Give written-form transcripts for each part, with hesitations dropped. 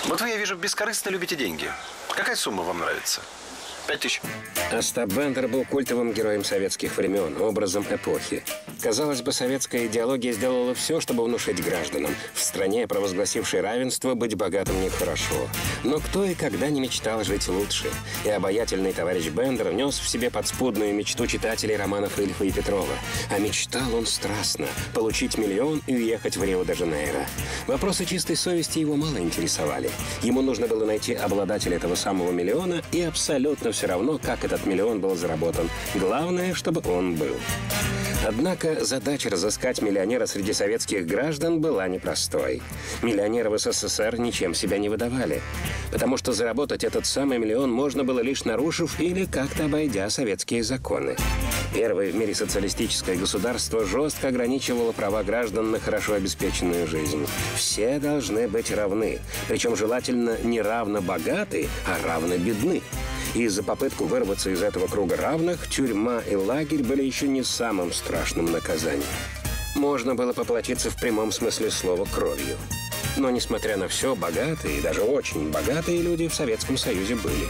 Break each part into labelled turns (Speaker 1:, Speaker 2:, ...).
Speaker 1: Вот вы, я вижу, бескорыстно любите деньги. Какая сумма вам нравится? 5000.
Speaker 2: Остап Бендер был культовым героем советских времен, образом эпохи. Казалось бы, советская идеология сделала все, чтобы внушить гражданам. В стране, провозгласившей равенство, быть богатым нехорошо. Но кто и когда не мечтал жить лучше? И обаятельный товарищ Бендер нес в себе подспудную мечту читателей романов Ильфа и Петрова. А мечтал он страстно – получить миллион и уехать в Рио-де-Жанейро. Вопросы чистой совести его мало интересовали. Ему нужно было найти обладателя этого самого миллиона, и абсолютно все равно, как этот миллион был заработан. Главное, чтобы он был. Однако задача разыскать миллионера среди советских граждан была непростой. Миллионеры в СССР ничем себя не выдавали, потому что заработать этот самый миллион можно было лишь нарушив или как-то обойдя советские законы. Первое в мире социалистическое государство жестко ограничивало права граждан на хорошо обеспеченную жизнь. Все должны быть равны, причем желательно не равно богаты, а равно бедны. И за попытку вырваться из этого круга равных тюрьма и лагерь были еще не самым страшным наказанием. Можно было поплатиться в прямом смысле слова кровью. Но, несмотря на все, богатые, и даже очень богатые люди в Советском Союзе были.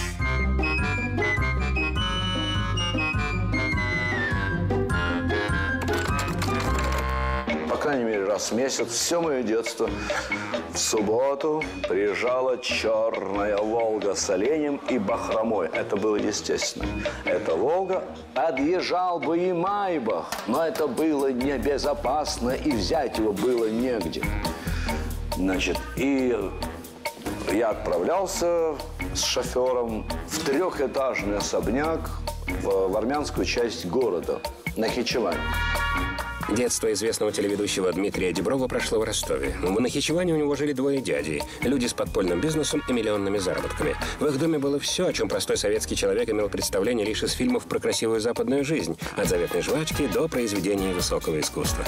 Speaker 3: По крайней мере, раз в месяц, все мое детство, в субботу приезжала черная «Волга» с оленем и бахромой. Это было естественно. Эта «Волга» подъезжал бы и «Майбах», но это было небезопасно, и взять его было негде. Значит, и я отправлялся с шофером в трехэтажный особняк в армянскую часть города, Нахичевань.
Speaker 2: Детство известного телеведущего Дмитрия Диброва прошло в Ростове. В Нахичеване у него жили двое дядей. Люди с подпольным бизнесом и миллионными заработками. В их доме было все, о чем простой советский человек имел представление лишь из фильмов про красивую западную жизнь. От заветной жвачки до произведений высокого искусства.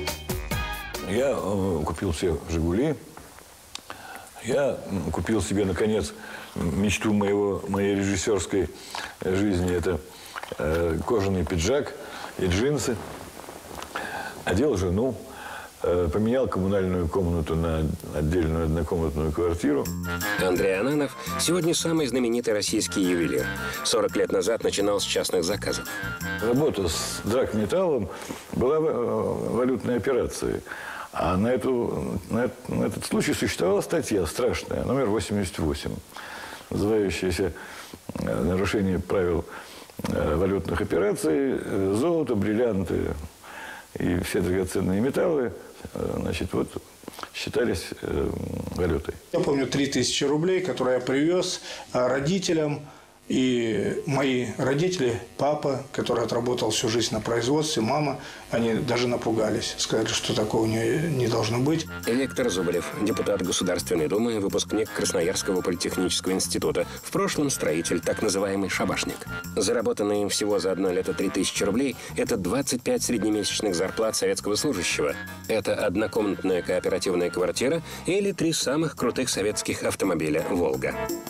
Speaker 4: Я купил себе «Жигули». Я купил себе, наконец, мечту моей режиссерской жизни. Это кожаный пиджак и джинсы. Одел жену, поменял коммунальную комнату на отдельную однокомнатную квартиру.
Speaker 2: Андрей Ананов сегодня самый знаменитый российский ювелир. 40 лет назад начинал с частных заказов.
Speaker 4: Работа с драгметаллом была валютной операцией. А на этот случай существовала статья страшная, номер 88, называющаяся «Нарушение правил валютных операций, золото, бриллианты и все драгоценные металлы, значит, вот, считались валютой».
Speaker 5: Я помню 3000 рублей, которые я привез родителям. И мои родители, папа, который отработал всю жизнь на производстве, мама, они даже напугались. Сказали, что такого у нее не должно быть.
Speaker 2: Виктор Зубарев, депутат Государственной Думы, выпускник Красноярского политехнического института. В прошлом строитель, так называемый шабашник. Заработанные им всего за одно лето 3000 рублей – это 25 среднемесячных зарплат советского служащего. Это однокомнатная кооперативная квартира или 3 самых крутых советских автомобиля «Волга».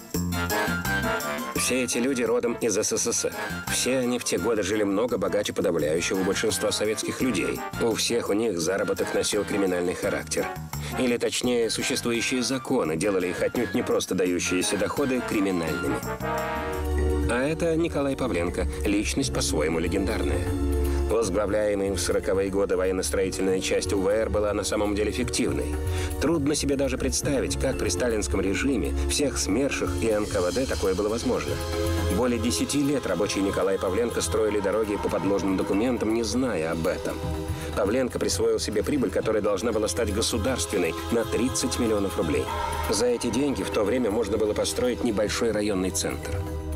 Speaker 2: Все эти люди родом из СССР. Все они в те годы жили много богаче подавляющего большинства советских людей. У всех у них заработок носил криминальный характер. Или, точнее, существующие законы делали их отнюдь не просто дающиеся доходы криминальными. А это Николай Павленко, личность по-своему легендарная. Возглавляемая в 40-е годы военно-строительная часть УВР была на самом деле фиктивной. Трудно себе даже представить, как при сталинском режиме, всех СМЕРШах и НКВД такое было возможно. Более 10 лет рабочие Николай Павленко строили дороги по подложным документам, не зная об этом. Павленко присвоил себе прибыль, которая должна была стать государственной, на 30 миллионов рублей. За эти деньги в то время можно было построить небольшой районный центр.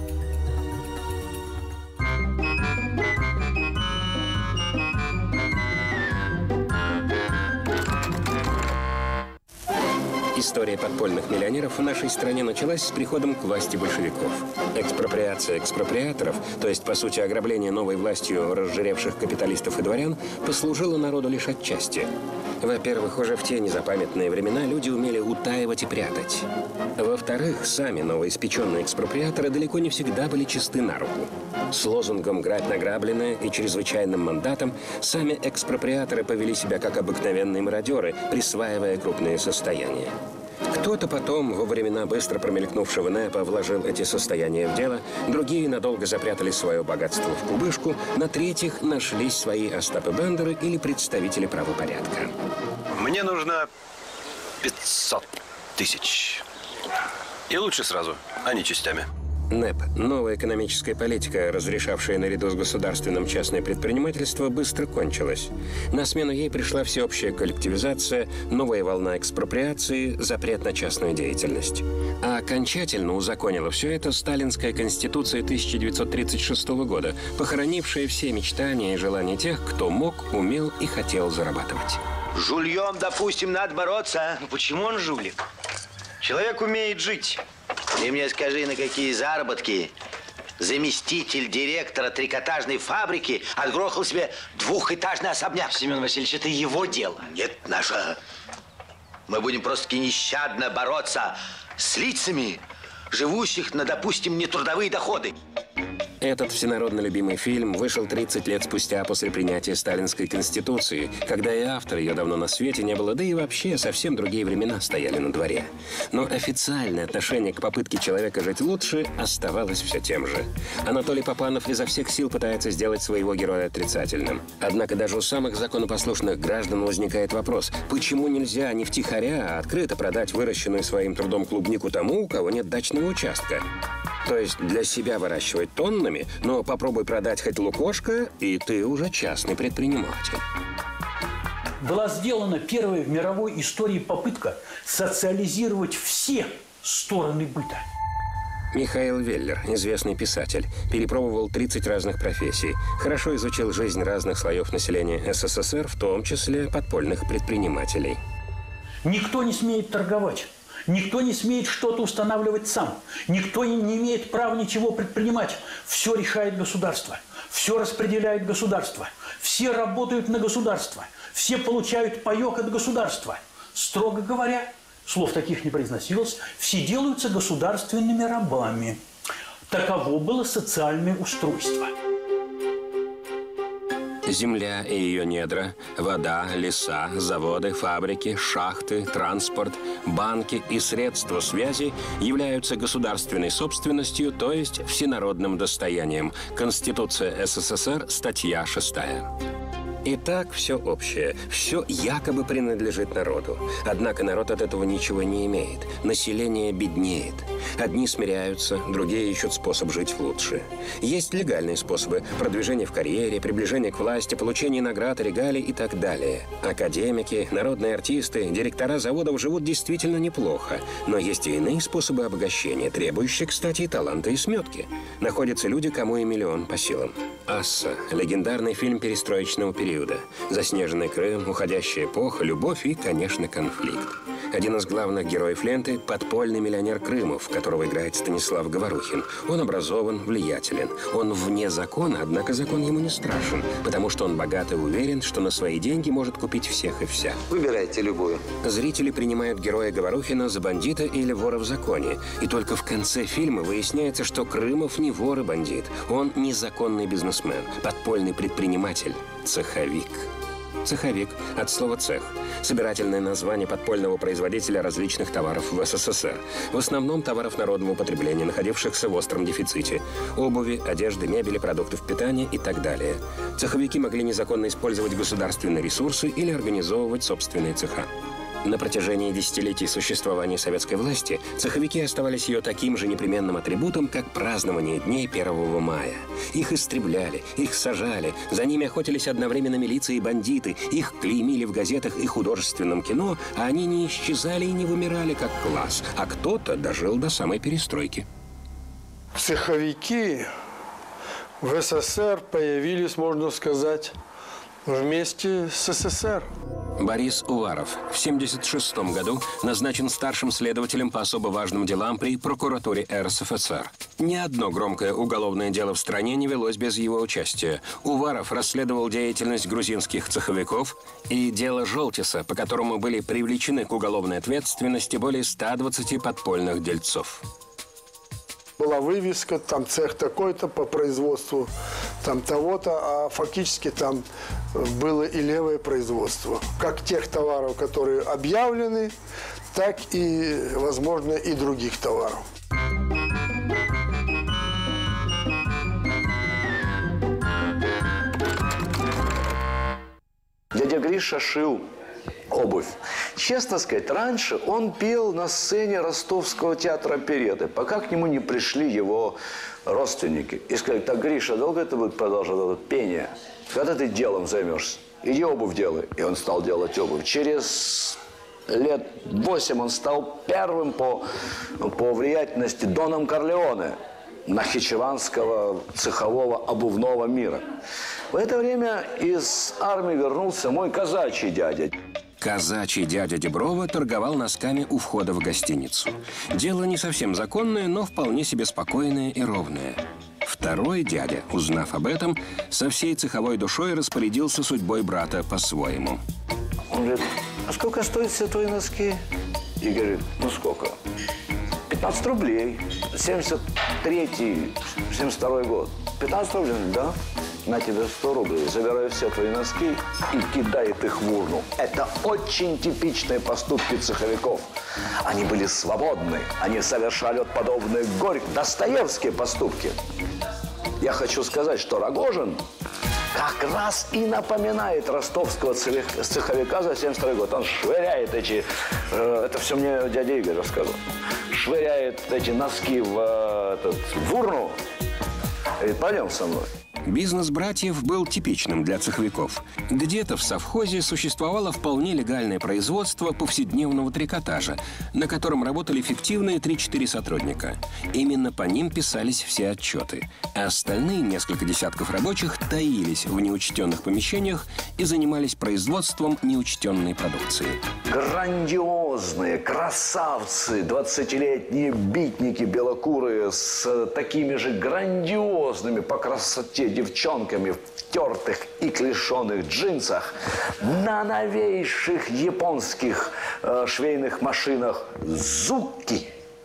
Speaker 2: История подпольных миллионеров в нашей стране началась с приходом к власти большевиков. Экспроприация экспроприаторов, то есть, по сути, ограбление новой властью разжиревших капиталистов и дворян, послужила народу лишь отчасти. Во-первых, уже в те незапамятные времена люди умели утаивать и прятать. Во-вторых, сами новоиспеченные экспроприаторы далеко не всегда были чисты на руку. С лозунгом «грабь награбленное» и чрезвычайным мандатом сами экспроприаторы повели себя как обыкновенные мародеры, присваивая крупные состояния. Кто-то потом, во времена быстро промелькнувшего НЭПа, вложил эти состояния в дело, другие надолго запрятали свое богатство в кубышку, на третьих нашлись свои Остапы Бендеры или представители правопорядка.
Speaker 1: Мне нужно 500 тысяч. И лучше сразу, а не частями.
Speaker 2: НЭП – новая экономическая политика, разрешавшая наряду с государственным частное предпринимательство, быстро кончилась. На смену ей пришла всеобщая коллективизация, новая волна экспроприации, запрет на частную деятельность. А окончательно узаконила все это Сталинская конституция 1936 года, похоронившая все мечтания и желания тех, кто мог, умел и хотел зарабатывать.
Speaker 6: Жульем, допустим, надо бороться.
Speaker 7: Ну почему он жулик? Человек умеет жить.
Speaker 6: Ты мне скажи, на какие заработки заместитель директора трикотажной фабрики отгрохал себе двухэтажный особняк?
Speaker 7: Семен Васильевич, это его дело.
Speaker 6: Нет, наша. Мы будем просто-таки нещадно бороться с лицами, живущих на, допустим, нетрудовые доходы.
Speaker 2: Этот всенародно любимый фильм вышел 30 лет спустя после принятия Сталинской Конституции, когда и автора ее давно на свете не было, да и вообще совсем другие времена стояли на дворе. Но официальное отношение к попытке человека жить лучше оставалось все тем же. Анатолий Папанов изо всех сил пытается сделать своего героя отрицательным. Однако даже у самых законопослушных граждан возникает вопрос, почему нельзя не втихаря, а открыто продать выращенную своим трудом клубнику тому, у кого нет дачного участка? То есть для себя выращивать тоннами, но попробуй продать хоть лукошко, и ты уже частный предприниматель.
Speaker 8: Была сделана первая в мировой истории попытка социализировать все стороны быта.
Speaker 2: Михаил Веллер, известный писатель, перепробовал 30 разных профессий, хорошо изучил жизнь разных слоев населения СССР, в том числе подпольных предпринимателей.
Speaker 8: Никто не смеет торговать. Никто не смеет что-то устанавливать сам. Никто не имеет права ничего предпринимать. Все решает государство. Все распределяет государство. Все работают на государство. Все получают паёк от государства. Строго говоря, слов таких не произносилось, все делаются государственными рабами. Таково было социальное устройство.
Speaker 2: Земля и ее недра, вода, леса, заводы, фабрики, шахты, транспорт, банки и средства связи являются государственной собственностью, то есть всенародным достоянием. Конституция СССР, статья 6. Итак, все общее, все якобы принадлежит народу. Однако народ от этого ничего не имеет. Население беднеет. Одни смиряются, другие ищут способ жить лучше. Есть легальные способы – продвижение в карьере, приближение к власти, получение наград, регалий и так далее. Академики, народные артисты, директора заводов живут действительно неплохо. Но есть и иные способы обогащения, требующие, кстати, и таланта, и сметки. Находятся люди, кому и миллион по силам. «Асса» – легендарный фильм перестроечного периода. Заснеженный Крым, уходящая эпоха, любовь и, конечно, конфликт. Один из главных героев ленты – подпольный миллионер Крымов, которого играет Станислав Говорухин. Он образован, влиятелен. Он вне закона, однако закон ему не страшен, потому что он богат и уверен, что на свои деньги может купить всех и вся.
Speaker 6: Выбирайте любую.
Speaker 2: Зрители принимают героя Говорухина за бандита или вора в законе. И только в конце фильма выясняется, что Крымов не вор и бандит. Он незаконный бизнесмен, подпольный предприниматель, цеховик. Цеховик от слова «цех» – собирательное название подпольного производителя различных товаров в СССР. В основном товаров народного потребления, находившихся в остром дефиците – обуви, одежды, мебели, продуктов питания и так далее. Цеховики могли незаконно использовать государственные ресурсы или организовывать собственные цеха. На протяжении десятилетий существования советской власти цеховики оставались ее таким же непременным атрибутом, как празднование дней 1 мая. Их истребляли, их сажали, за ними охотились одновременно милиция и бандиты, их клеймили в газетах и художественном кино, а они не исчезали и не вымирали как класс, а кто-то дожил до самой перестройки.
Speaker 9: Цеховики в СССР появились, можно сказать, вместе с СССР.
Speaker 2: Борис Уваров в 1976 году назначен старшим следователем по особо важным делам при прокуратуре РСФСР. Ни одно громкое уголовное дело в стране не велось без его участия. Уваров расследовал деятельность грузинских цеховиков и дело Желтиса, по которому были привлечены к уголовной ответственности более 120 подпольных дельцов.
Speaker 9: Была вывеска, там цех такой-то по производству там того-то, а фактически там было и левое производство. Как тех товаров, которые объявлены, так и, возможно, и других товаров.
Speaker 3: Дядя Гриша шил обувь. Честно сказать, раньше он пел на сцене Ростовского театра оперетты, пока к нему не пришли его родственники. И сказали: так, Гриша, долго это будет продолжаться, это пение? Когда ты делом займешься? Иди обувь делай. И он стал делать обувь. Через лет 8 он стал первым по влиятельности доном Корлеоне нахичеванского цехового обувного мира. В это время из армии вернулся мой казачий дядя.
Speaker 2: Казачий дядя Деброва торговал носками у входа в гостиницу. Дело не совсем законное, но вполне себе спокойное и ровное. Второй дядя, узнав об этом, со всей цеховой душой распорядился судьбой брата по-своему.
Speaker 3: Он говорит: а сколько стоят все твои носки? И говорит: ну сколько? 15 рублей. 73-й, 72-й год. 15 рублей? Да. На тебе 100 рублей. Забираю все твои носки и кидает их в урну. Это очень типичные поступки цеховиков. Они были свободны. Они совершали подобные Достоевские поступки. Я хочу сказать, что Рогожин как раз и напоминает ростовского цеховика за 72 год. Он швыряет это все мне дядя Игорь рассказал, швыряет эти носки в урну. И пойдем со мной.
Speaker 2: Бизнес братьев был типичным для цеховиков. Где-то в совхозе существовало вполне легальное производство повседневного трикотажа, на котором работали фиктивные 3-4 сотрудника. Именно по ним писались все отчеты. А остальные несколько десятков рабочих таились в неучтенных помещениях и занимались производством неучтенной продукции.
Speaker 3: Грандиозные красавцы, 20-летние битники белокурые с такими же грандиозными по красоте девчонками в тертых и клешеных джинсах на новейших японских швейных машинах «Зукки».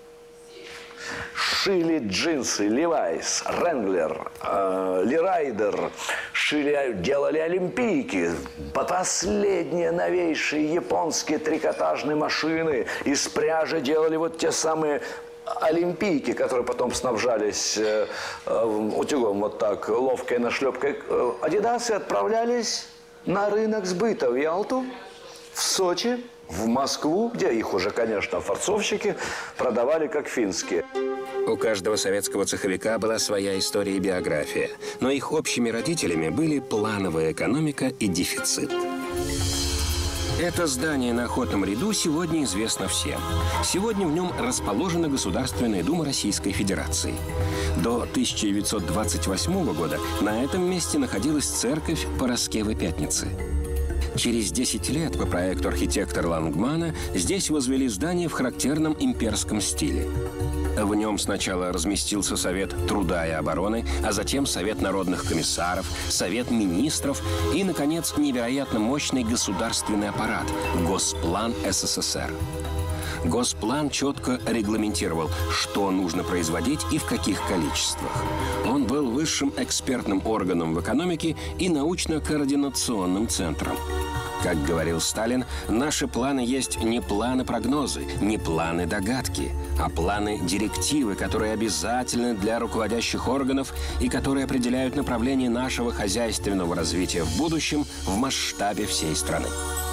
Speaker 3: Шили джинсы Levi's, Wrangler, Lee Ryder, делали олимпийки. Последние новейшие японские трикотажные машины из пряжи делали вот те самые олимпийки, которые потом снабжались утюгом вот так, ловкой нашлепкой. Адидасы отправлялись на рынок сбыта в Ялту, в Сочи, в Москву, где их уже, конечно, форцовщики продавали как финские.
Speaker 2: У каждого советского цеховика была своя история и биография, но их общими родителями были плановая экономика и дефицит. Это здание на Охотном ряду сегодня известно всем. Сегодня в нем расположена Государственная Дума Российской Федерации. До 1928 года на этом месте находилась церковь Параскевы Пятницы. Через 10 лет по проекту архитектора Лангмана здесь возвели здание в характерном имперском стиле. В нем сначала разместился Совет труда и обороны, а затем Совет народных комиссаров, Совет министров и, наконец, невероятно мощный государственный аппарат – Госплан СССР. Госплан четко регламентировал, что нужно производить и в каких количествах. Он был высшим экспертным органом в экономике и научно-координационным центром. Как говорил Сталин, наши планы есть не планы-прогнозы, не планы-догадки, а планы-директивы, которые обязательны для руководящих органов и которые определяют направление нашего хозяйственного развития в будущем в масштабе всей страны.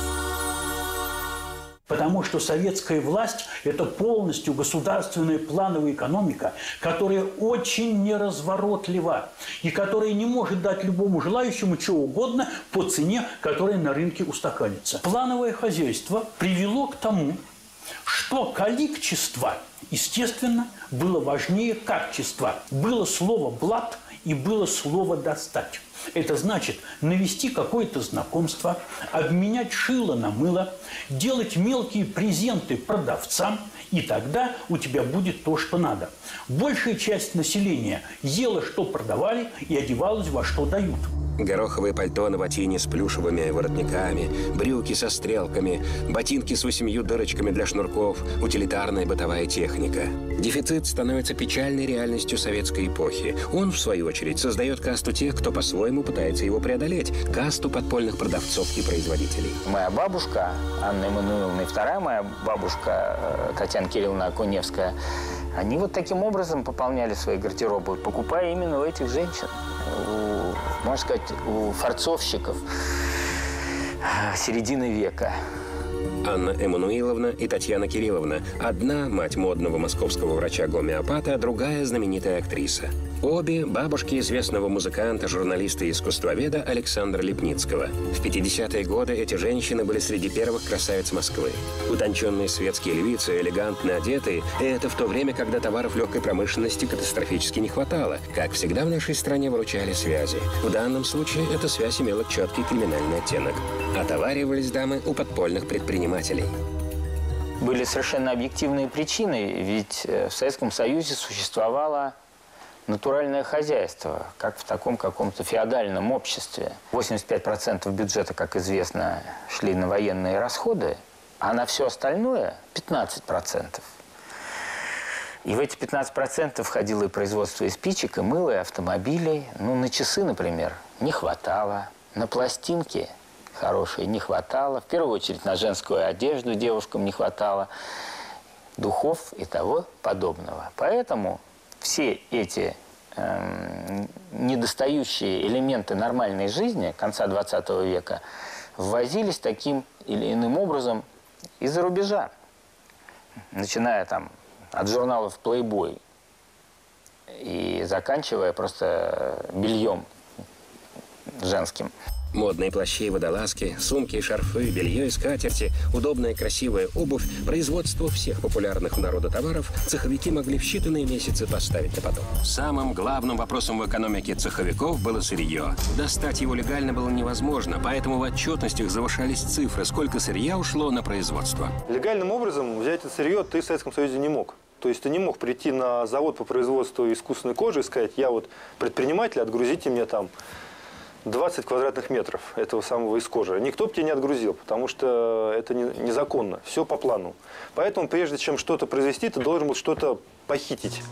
Speaker 8: Потому что советская власть – это полностью государственная плановая экономика, которая очень неразворотлива и которая не может дать любому желающему чего угодно по цене, которая на рынке устаканится. Плановое хозяйство привело к тому, что количество, естественно, было важнее качества. Было слово «блат» и было слово «достать». Это значит навести какое-то знакомство, обменять шило на мыло, делать мелкие презенты продавцам, и тогда у тебя будет то, что надо. Большая часть населения ела, что продавали, и одевалась, во что дают.
Speaker 2: Гороховое пальто на ботине с плюшевыми воротниками, брюки со стрелками, ботинки с 8 дырочками для шнурков, утилитарная бытовая техника. Дефицит становится печальной реальностью советской эпохи. Он, в свою очередь, создает касту тех, кто по-своему по-своему пытается его преодолеть – касту подпольных продавцов и производителей.
Speaker 10: Моя бабушка Анна Эммануиловна и вторая моя бабушка Татьяна Кирилловна Акуневская, они вот таким образом пополняли свои гардеробы, покупая именно у этих женщин, можно сказать, у фарцовщиков середины века.
Speaker 2: Анна Эммануиловна и Татьяна Кирилловна. Одна – мать модного московского врача-гомеопата, другая – знаменитая актриса. Обе – бабушки известного музыканта, журналиста и искусствоведа Александра Лепницкого. В 50-е годы эти женщины были среди первых красавиц Москвы. Утонченные светские львицы, элегантно одетые – это в то время, когда товаров легкой промышленности катастрофически не хватало. Как всегда в нашей стране выручали связи. В данном случае эта связь имела четкий криминальный оттенок. Отоваривались дамы у подпольных предпринимателей.
Speaker 10: Были совершенно объективные причины, ведь в Советском Союзе существовало натуральное хозяйство, как в таком каком-то феодальном обществе. 85% бюджета, как известно, шли на военные расходы, а на все остальное 15%. И в эти 15% входило и производство и спичек, и мыла, и автомобилей. Ну, на часы, например, не хватало, на пластинки хорошие не хватало, в первую очередь на женскую одежду девушкам не хватало, духов и того подобного. Поэтому все эти недостающие элементы нормальной жизни конца 20 века ввозились таким или иным образом из-за рубежа. Начиная там от журналов Playboy и заканчивая просто бельем женским.
Speaker 2: Модные плащи и водолазки, сумки и шарфы, белье и скатерти, удобная красивая обувь, производство всех популярных у народа товаров цеховики могли в считанные месяцы поставить на поток. Самым главным вопросом в экономике цеховиков было сырье. Достать его легально было невозможно, поэтому в отчетностях завышались цифры, сколько сырья ушло на производство.
Speaker 7: Легальным образом взять это сырье ты в Советском Союзе не мог. То есть ты не мог прийти на завод по производству искусственной кожи и сказать: я вот предприниматель, отгрузите мне там 20 квадратных метров этого самого из кожи. Никто бы тебя не отгрузил, потому что это незаконно. Все по плану. Поэтому, прежде чем что-то произвести, ты должен был что-то похитить.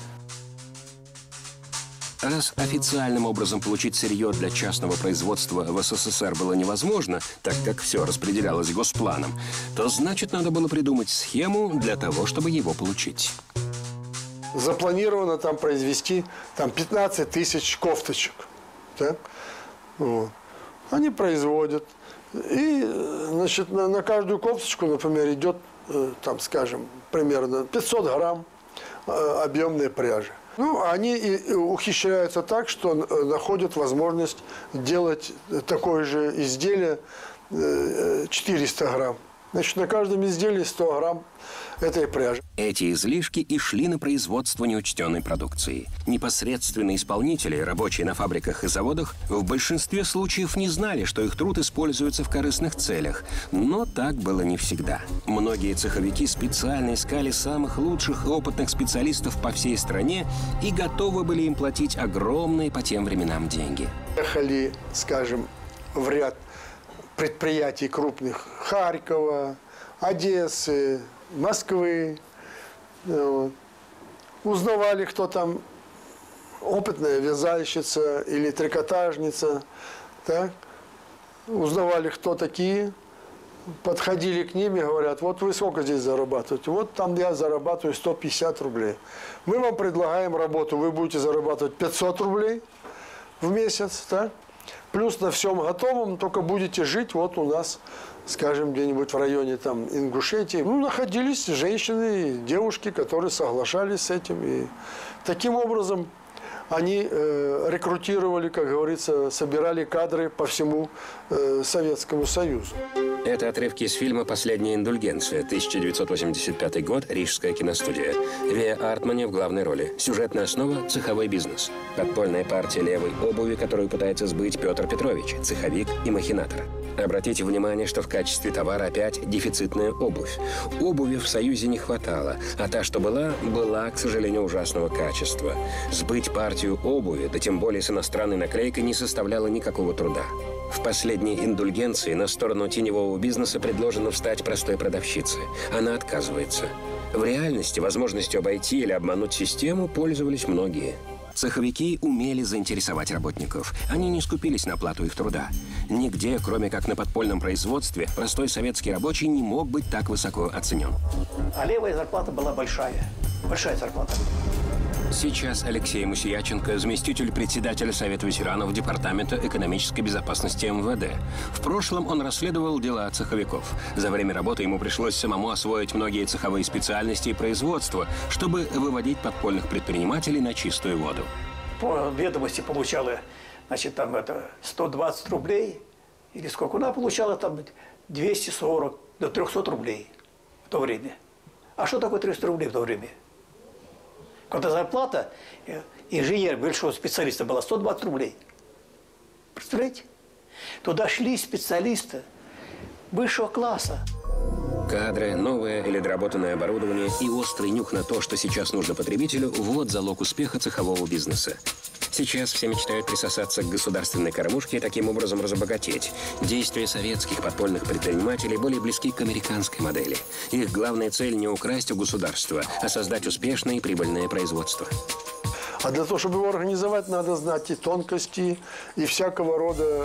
Speaker 2: Раз официальным образом получить сырье для частного производства в СССР было невозможно, так как все распределялось госпланом, то значит надо было придумать схему для того, чтобы его получить.
Speaker 9: Запланировано там произвести 15 тысяч кофточек. Так? Вот. Они производят. И, значит, на каждую кофточку, например, идет, там, скажем, примерно 500 грамм объемной пряжи. Ну, они и ухищряются так, что находят возможность делать такое же изделие 400 грамм. Значит, на каждом изделии 100 грамм этой пряжи.
Speaker 2: Эти излишки и шли на производство неучтенной продукции. Непосредственные исполнители, рабочие на фабриках и заводах, в большинстве случаев не знали, что их труд используется в корыстных целях. Но так было не всегда. Многие цеховики специально искали самых лучших и опытных специалистов по всей стране и готовы были им платить огромные по тем временам деньги.
Speaker 9: Ехали, скажем, в ряд предприятий крупных Харькова, Одессы, Москвы. Вот. Узнавали, кто там опытная вязальщица или трикотажница. Так? Узнавали, кто такие. Подходили к ним и говорят: вот вы сколько здесь зарабатываете? Вот там я зарабатываю 150 рублей. Мы вам предлагаем работу, вы будете зарабатывать 500 рублей в месяц. Так? Плюс на всем готовом, только будете жить вот у нас, скажем, где-нибудь в районе там Ингушетии. Ну, находились женщины и девушки, которые соглашались с этим. И таким образом они рекрутировали, как говорится, собирали кадры по всему Советскому Союзу.
Speaker 2: Это отрывки из фильма «Последняя индульгенция», 1985 год, Рижская киностудия. Веа Артмане в главной роли. Сюжетная основа – цеховой бизнес. Подпольная партия левой обуви, которую пытается сбыть Петр Петрович, цеховик и махинатор. Обратите внимание, что в качестве товара опять дефицитная обувь. Обуви в Союзе не хватало, а та, что была, к сожалению, ужасного качества. Сбыть партию обуви, да тем более с иностранной наклейкой, не составляло никакого труда. В последней индульгенции на сторону теневого бизнеса предложено встать простой продавщице. Она отказывается. В реальности возможностью обойти или обмануть систему пользовались многие. Цеховики умели заинтересовать работников. Они не скупились на оплату их труда. Нигде, кроме как на подпольном производстве, простой советский рабочий не мог быть так высоко оценен.
Speaker 11: А левая зарплата была большая. Большая зарплата.
Speaker 2: Сейчас Алексей Мусияченко, заместитель председателя Совета ветеранов Департамента экономической безопасности МВД. В прошлом он расследовал дела цеховиков. За время работы ему пришлось самому освоить многие цеховые специальности и производства, чтобы выводить подпольных предпринимателей на чистую воду.
Speaker 11: По ведомости получала, значит, там 120 рублей, или сколько она получала, там 240 до 300 рублей в то время. А что такое 300 рублей в то время? Когда зарплата инженера, большого специалиста была 120 рублей. Представляете? Туда шли специалисты высшего класса.
Speaker 2: Кадры, новое или доработанное оборудование и острый нюх на то, что сейчас нужно потребителю – вот залог успеха цехового бизнеса. Сейчас все мечтают присосаться к государственной кормушке и таким образом разбогатеть. Действия советских подпольных предпринимателей более близки к американской модели. Их главная цель – не украсть у государства, а создать успешное и прибыльное производство.
Speaker 9: А для того, чтобы его организовать, надо знать и тонкости, и всякого рода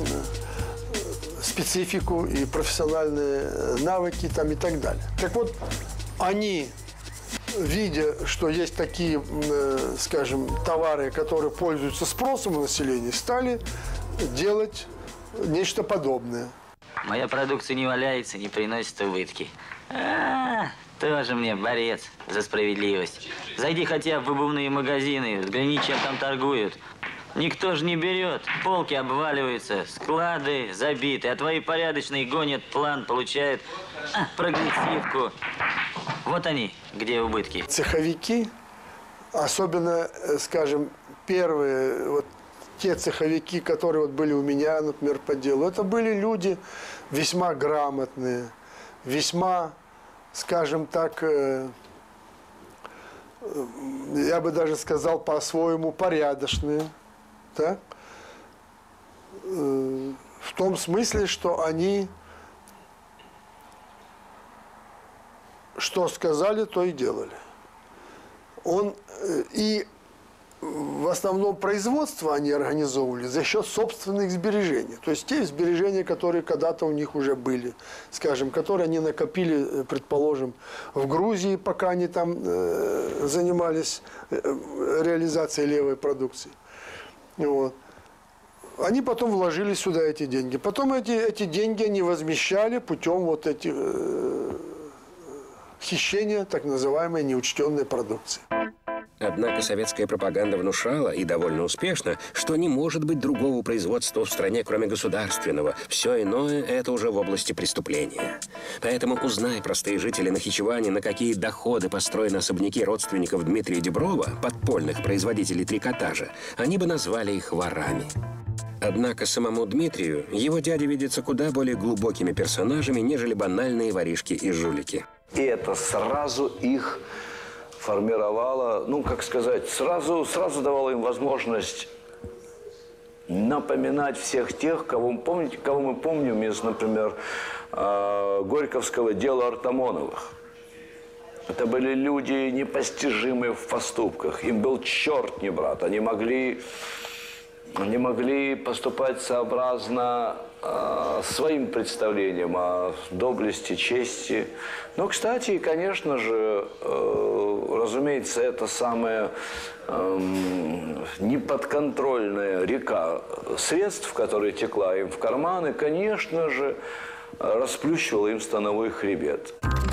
Speaker 9: специфику, и профессиональные навыки там, и так далее. Так вот, они, видя, что есть такие, скажем, товары, которые пользуются спросом у населения, стали делать нечто подобное.
Speaker 10: Моя продукция не валяется, не приносит убытки. Тоже мне борец за справедливость. Зайди хотя бы в обувные магазины, взгляни, чем там торгуют. Никто же не берет, полки обваливаются, склады забиты, а твои порядочные гонят план, получают прогрессивку. Вот они, где убытки.
Speaker 9: Цеховики, особенно, скажем, первые, вот те цеховики, которые вот были у меня, например, по делу, это были люди весьма грамотные, весьма, скажем так, я бы даже сказал по-своему порядочные, так? В том смысле, что они что сказали, то и делали. И в основном производство они организовывали за счет собственных сбережений. То есть те сбережения, которые когда-то у них уже были, скажем, которые они накопили, предположим, в Грузии, пока они там занимались реализацией левой продукции. Вот. Они потом вложили сюда эти деньги. Потом эти деньги они возмещали путем вот этих хищения так называемой неучтенной продукции.
Speaker 2: Однако советская пропаганда внушала, и довольно успешно, что не может быть другого производства в стране, кроме государственного. Все иное – это уже в области преступления. Поэтому, узнай, простые жители Нахичевани, на какие доходы построены особняки родственников Дмитрия Дюброва, подпольных производителей трикотажа, они бы назвали их ворами. Однако самому Дмитрию его дядя видится куда более глубокими персонажами, нежели банальные воришки и жулики.
Speaker 3: И это сразу их формировало, ну, как сказать, сразу давало им возможность напоминать всех тех, кого мы помним из, например, Горьковского дела Артамоновых. Это были люди непостижимые в поступках. Им был черт не брат. Они могли поступать сообразно своим представлениям о доблести, чести. Но, кстати, конечно же, разумеется, это самая неподконтрольная река средств, которая текла им в карманы, конечно же, расплющивала им становой хребет.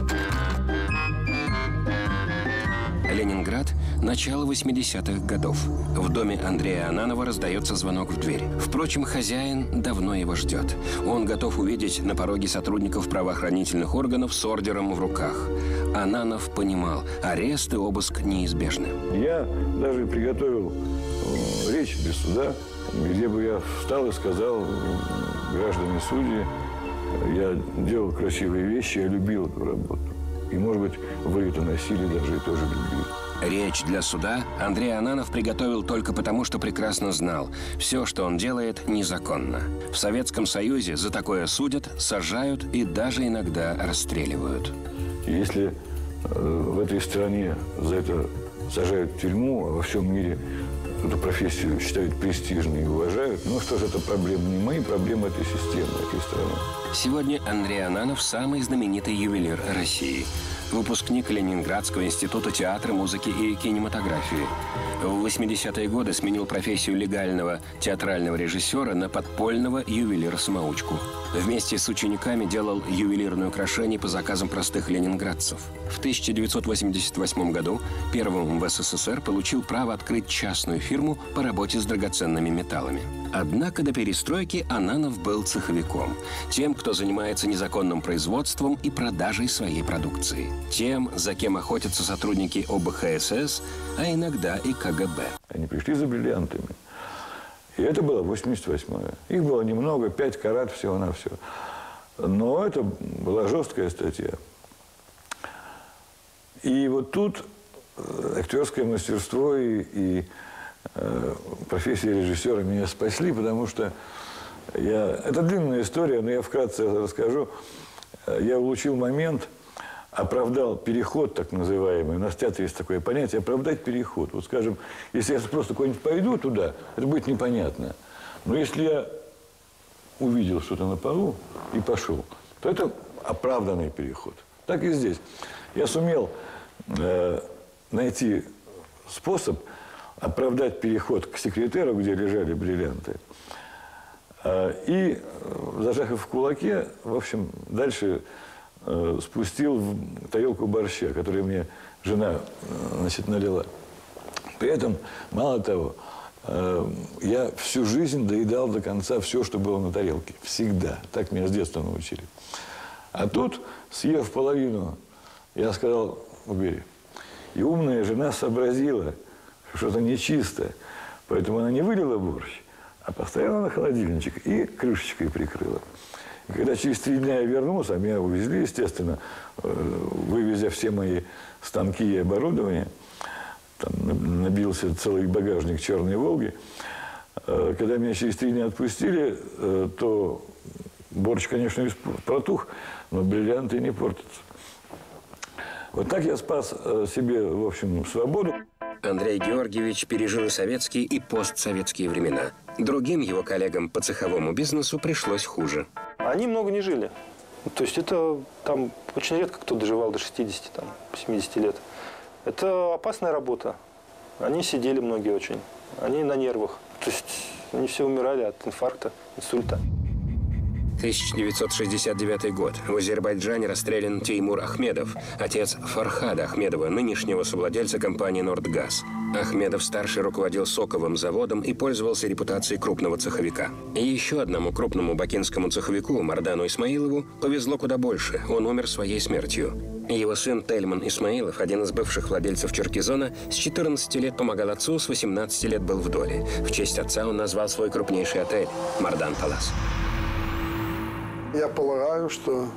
Speaker 2: Ленинград, начало 80-х годов. В доме Андрея Ананова раздается звонок в дверь. Впрочем, хозяин давно его ждет. Он готов увидеть на пороге сотрудников правоохранительных органов с ордером в руках. Ананов понимал, арест и обыск неизбежны.
Speaker 4: Я даже приготовил речь для суда, где бы я встал и сказал: граждане судьи, я делал красивые вещи, я любил эту работу. И, может быть, вы это носили даже и тоже любили.
Speaker 2: Речь для суда Андрей Ананов приготовил только потому, что прекрасно знал, все, что он делает, незаконно. В Советском Союзе за такое судят, сажают и даже иногда расстреливают.
Speaker 4: Если в этой стране за это сажают в тюрьму, а во всем мире эту профессию считают престижной и уважают. Ну что же, это проблемы не мои, проблемы этой системы, этой страны.
Speaker 2: Сегодня Андрей Ананов – самый знаменитый ювелир России. Выпускник Ленинградского института театра, музыки и кинематографии. В 80-е годы сменил профессию легального театрального режиссера на подпольного ювелира-самоучку. Вместе с учениками делал ювелирные украшения по заказам простых ленинградцев. В 1988 году первым в СССР получил право открыть частную фирму по работе с драгоценными металлами. Однако до перестройки Ананов был цеховиком. Тем, кто занимается незаконным производством и продажей своей продукции. Тем, за кем охотятся сотрудники ОБХСС, а иногда и КГБ.
Speaker 4: Они пришли за бриллиантами. И это было 88-е. Их было немного, 5 карат всего-навсего. Но это была жесткая статья. И вот тут актерское мастерство и профессия режиссера меня спасли, потому что это длинная история, но я вкратце расскажу. Я улучил момент, оправдал переход, так называемый. У нас в театре есть такое понятие – оправдать переход. Вот, скажем, если я просто куда-нибудь пойду туда, это будет непонятно. Но если я увидел что-то на полу и пошел, то это оправданный переход. Так и здесь. Я сумел найти способ оправдать переход к секретеру, где лежали бриллианты. И, зажав их в кулаке, в общем, дальше спустил в тарелку борща, который мне жена, значит, налила. При этом, мало того, я всю жизнь доедал до конца все, что было на тарелке. Всегда. Так меня с детства научили. А тут, съев половину, я сказал: убери. И умная жена сообразила, что что-то нечисто. Поэтому она не вылила борщ, а поставила на холодильничек и крышечкой прикрыла. И когда через 3 дня я вернулся, а меня увезли, естественно, вывезя все мои станки и оборудование, там набился целый багажник черной «Волги». Когда меня через 3 дня отпустили, то борщ, конечно, протух, но бриллианты не портятся. Вот так я спас себе, в общем, свободу.
Speaker 2: Андрей Георгиевич пережил советские и постсоветские времена. Другим его коллегам по цеховому бизнесу пришлось хуже.
Speaker 7: Они много не жили. То есть это там очень редко кто доживал до 60, там, 70 лет. Это опасная работа. Они сидели многие очень. Они на нервах. То есть они все умирали от инфаркта, инсульта.
Speaker 2: 1969 год. В Азербайджане расстрелян Теймур Ахмедов, отец Фархада Ахмедова, нынешнего совладельца компании «Нордгаз». Ахмедов-старший руководил соковым заводом и пользовался репутацией крупного цеховика. И еще одному крупному бакинскому цеховику, Мардану Исмаилову, повезло куда больше. Он умер своей смертью. Его сын Тельман Исмаилов, один из бывших владельцев Черкизона, с 14 лет помогал отцу, с 18 лет был в доле. В честь отца он назвал свой крупнейший отель «Мардан Палас».
Speaker 9: Я полагаю, что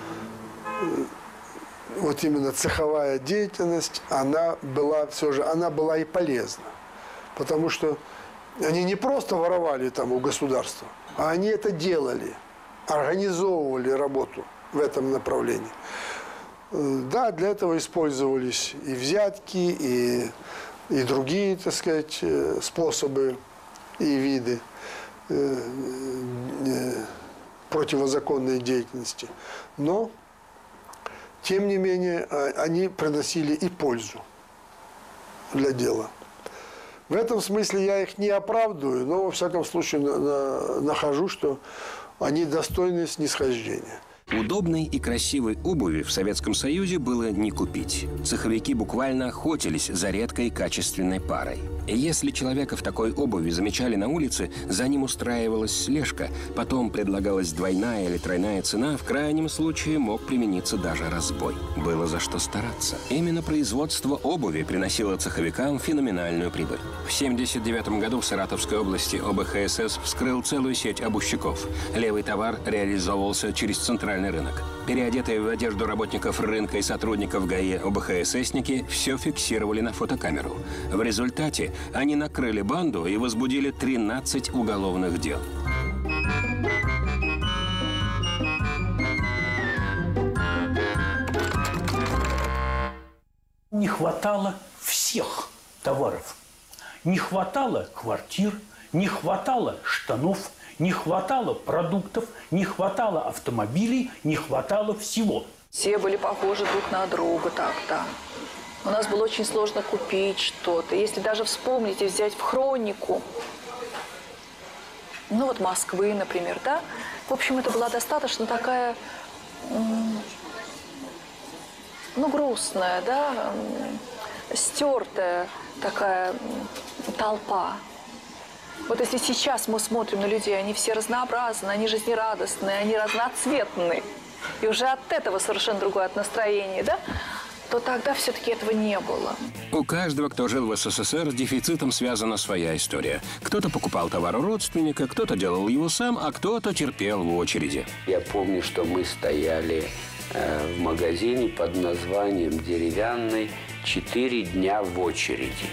Speaker 9: вот именно цеховая деятельность, она была и полезна. Потому что они не просто воровали там у государства, а они это делали, организовывали работу в этом направлении. Да, для этого использовались и взятки, и другие, так сказать, способы и виды противозаконной деятельности. Но, тем не менее, они приносили и пользу для дела. В этом смысле я их не оправдываю, но, во всяком случае, нахожу, что они достойны снисхождения.
Speaker 2: Удобной и красивой обуви в Советском Союзе было не купить. Цеховики буквально охотились за редкой качественной парой. И если человека в такой обуви замечали на улице, за ним устраивалась слежка, потом предлагалась двойная или тройная цена, в крайнем случае мог примениться даже разбой. Было за что стараться. Именно производство обуви приносило цеховикам феноменальную прибыль. В 1979 году в Саратовской области ОБХСС вскрыл целую сеть обувщиков. Левый товар реализовывался через центральный рынок. Переодетые в одежду работников рынка и сотрудников ГАИ ОБХССники все фиксировали на фотокамеру. В результате они накрыли банду и возбудили 13 уголовных дел.
Speaker 8: Не хватало всех товаров. Не хватало квартир, не хватало штанов, не хватало продуктов, не хватало автомобилей, не хватало всего.
Speaker 12: Все были похожи друг на друга так-то. У нас было очень сложно купить что-то. Если даже вспомнить и взять в хронику, ну вот Москвы, например, да? В общем, это была достаточно такая, ну, грустная, да, стертая такая толпа. Вот если сейчас мы смотрим на людей, они все разнообразны, они жизнерадостные, они разноцветные, и уже от этого совершенно другое настроение, да? То тогда все-таки этого не было.
Speaker 2: У каждого, кто жил в СССР, с дефицитом связана своя история. Кто-то покупал товар у родственника, кто-то делал его сам, а кто-то терпел в очереди.
Speaker 13: Я помню, что мы стояли в магазине под названием «Деревянный» 4 дня в очереди.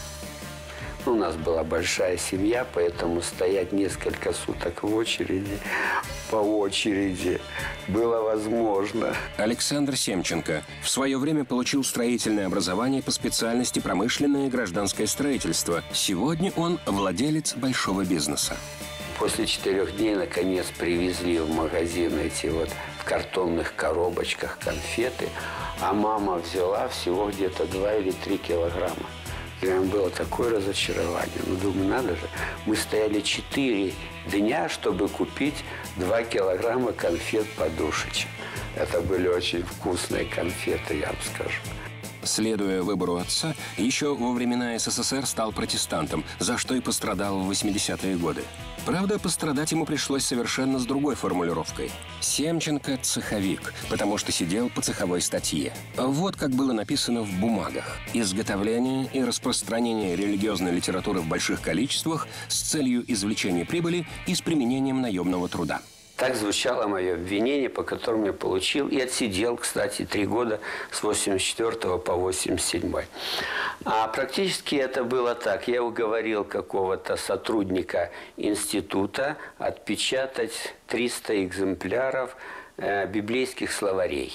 Speaker 13: У нас была большая семья, поэтому стоять несколько суток в очереди, по очереди, было возможно.
Speaker 2: Александр Семченко в свое время получил строительное образование по специальности промышленное и гражданское строительство. Сегодня он владелец большого бизнеса.
Speaker 13: После 4 дней, наконец, привезли в магазин эти вот в картонных коробочках конфеты, а мама взяла всего где-то 2 или 3 килограмма. Прям было такое разочарование. Ну, думаю, надо же. Мы стояли 4 дня, чтобы купить 2 килограмма конфет-подушечек. Это были очень вкусные конфеты, я вам скажу.
Speaker 2: Следуя выбору отца, еще во времена СССР стал протестантом, за что и пострадал в 80-е годы. Правда, пострадать ему пришлось совершенно с другой формулировкой. Семченко – цеховик, потому что сидел по цеховой статье. Вот как было написано в бумагах. Изготовление и распространение религиозной литературы в больших количествах с целью извлечения прибыли и с применением наемного труда.
Speaker 13: Так звучало мое обвинение, по которому я получил и отсидел, кстати, 3 года с 84 по 87. А практически это было так. Я уговорил какого-то сотрудника института отпечатать 300 экземпляров библейских словарей.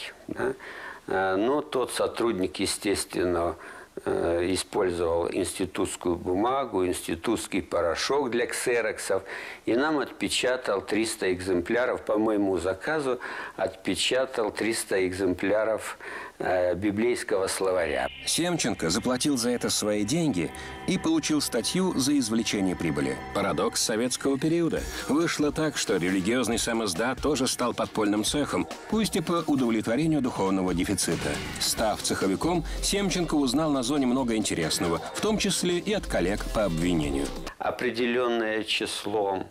Speaker 13: Но тот сотрудник, естественно, использовал институтскую бумагу, институтский порошок для ксероксов, и нам отпечатал 300 экземпляров, по моему заказу, отпечатал 300 экземпляров библейского словаря.
Speaker 2: Семченко заплатил за это свои деньги и получил статью за извлечение прибыли. Парадокс советского периода. Вышло так, что религиозный самоздат тоже стал подпольным цехом, пусть и по удовлетворению духовного дефицита. Став цеховиком, Семченко узнал на зоне много интересного, в том числе и от коллег по обвинению.
Speaker 13: Определенное число,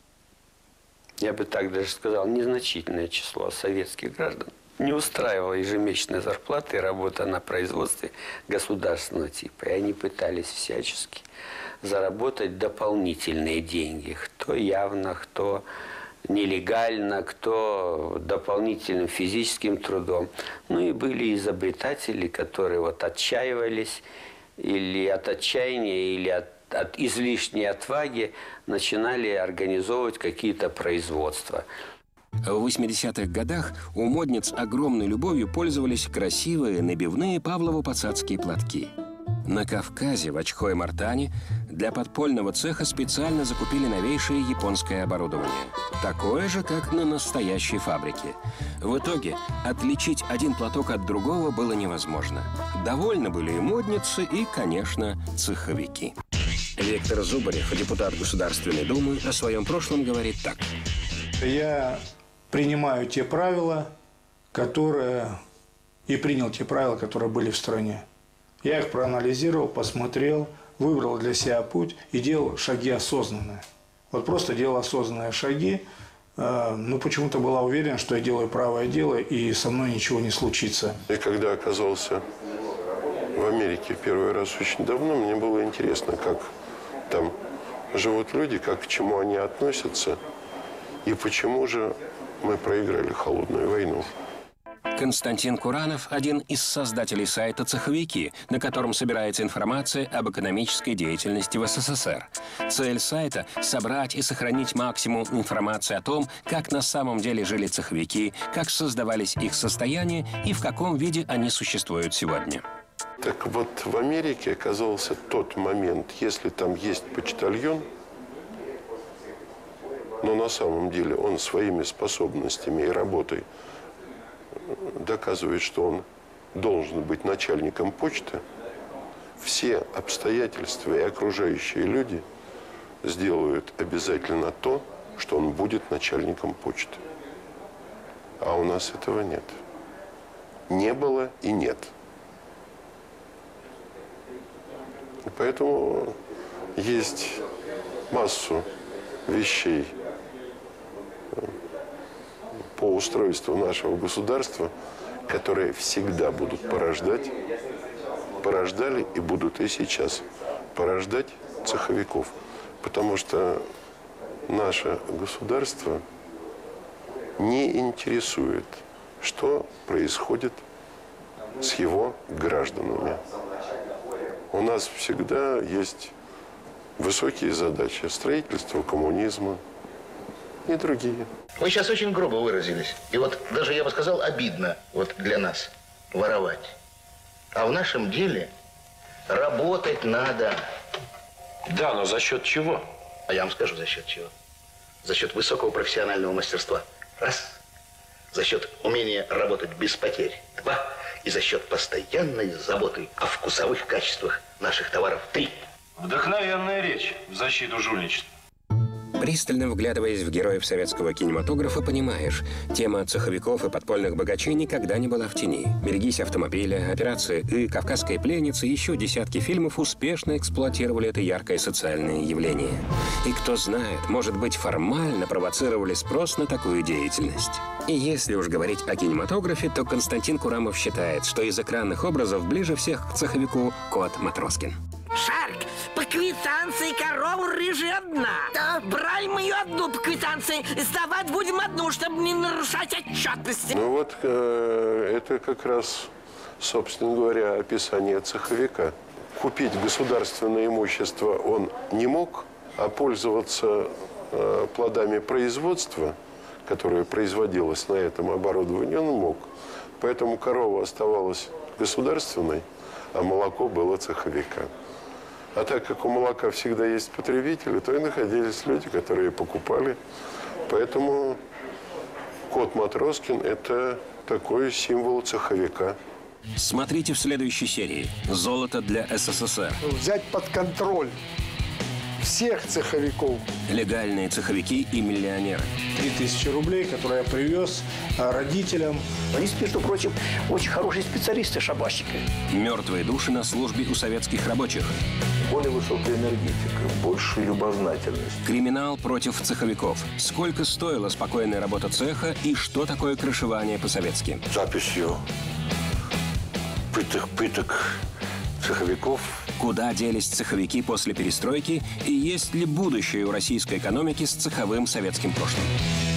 Speaker 13: я бы так даже сказал, незначительное число советских граждан не устраивала ежемесячная зарплата и работа на производстве государственного типа. И они пытались всячески заработать дополнительные деньги. Кто явно, кто нелегально, кто дополнительным физическим трудом. Ну и были изобретатели, которые вот отчаивались или от отчаяния, или от излишней отваги начинали организовывать какие-то производства.
Speaker 2: В 80-х годах у модниц огромной любовью пользовались красивые набивные павлово-посадские платки. На Кавказе, в Очхой-Мартане, для подпольного цеха специально закупили новейшее японское оборудование. Такое же, как на настоящей фабрике. В итоге отличить один платок от другого было невозможно. Довольны были и модницы, и, конечно, цеховики. Виктор Зубарев, депутат Государственной Думы, о своем прошлом говорит так.
Speaker 5: Я принимаю те правила, которые... И принял те правила, которые были в стране. Я их проанализировал, посмотрел, выбрал для себя путь и делал шаги осознанные. Вот просто делал осознанные шаги, но почему-то была уверена, что я делаю правое дело, и со мной ничего не случится.
Speaker 14: Я когда оказался в Америке первый раз очень давно, мне было интересно, как там живут люди, как к чему они относятся, и почему же мы проиграли холодную войну.
Speaker 2: Константин Куранов – один из создателей сайта «Цеховики», на котором собирается информация об экономической деятельности в СССР. Цель сайта – собрать и сохранить максимум информации о том, как на самом деле жили цеховики, как создавались их состояния и в каком виде они существуют сегодня.
Speaker 14: Так вот, в Америке оказался тот момент, если там есть почтальон, но на самом деле он своими способностями и работой доказывает, что он должен быть начальником почты, все обстоятельства и окружающие люди сделают обязательно то, что он будет начальником почты. А у нас этого нет. Не было и нет. И поэтому есть массу вещей по устройству нашего государства, которые всегда будут порождали и будут и сейчас порождать цеховиков. Потому что наше государство не интересует, что происходит с его гражданами. У нас всегда есть высокие задачи: строительство коммунизма и другие.
Speaker 15: Вы сейчас очень грубо выразились. И вот даже, я бы сказал, обидно вот для нас воровать. А в нашем деле работать надо.
Speaker 1: Да, но за счет чего?
Speaker 15: А я вам скажу, за счет чего. За счет высокого профессионального мастерства. Раз. За счет умения работать без потерь. Два. И за счет постоянной заботы о вкусовых качествах наших товаров. Три.
Speaker 1: Вдохновенная речь в защиту жульничества.
Speaker 2: Пристально вглядываясь в героев советского кинематографа, понимаешь, тема цеховиков и подпольных богачей никогда не была в тени. «Берегись автомобиля», «Операция И», «Кавказская пленница» и еще десятки фильмов успешно эксплуатировали это яркое социальное явление. И кто знает, может быть, формально провоцировали спрос на такую деятельность. И если уж говорить о кинематографе, то Константин Курамов считает, что из экранных образов ближе всех к цеховику кот Матроскин.
Speaker 16: Шарик, по квитанции корову рыжая одна. Да. Брали мы ее одну по квитанции, сдавать будем одну, чтобы не нарушать отчетности.
Speaker 14: Ну вот, это как раз, собственно говоря, описание цеховика. Купить государственное имущество он не мог, а пользоваться плодами производства, которое производилось на этом оборудовании, он мог. Поэтому корова оставалась государственной, а молоко было цеховика. А так как у молока всегда есть потребители, то и находились люди, которые покупали. Поэтому кот Матроскин – это такой символ цеховика.
Speaker 2: Смотрите в следующей серии «Золото для СССР».
Speaker 9: Взять под контроль всех цеховиков.
Speaker 2: Легальные цеховики и миллионеры.
Speaker 5: 3000 рублей, которые я привез родителям.
Speaker 11: Они, между прочим, очень хорошие специалисты, шабашники.
Speaker 2: Мертвые души на службе у советских рабочих.
Speaker 17: Более высокая энергетика, больше любознательность.
Speaker 2: Криминал против цеховиков. Сколько стоила спокойная работа цеха и что такое крышевание по-советски?
Speaker 17: Записью пыток цеховиков.
Speaker 2: Куда делись цеховики после перестройки и есть ли будущее у российской экономики с цеховым советским прошлым?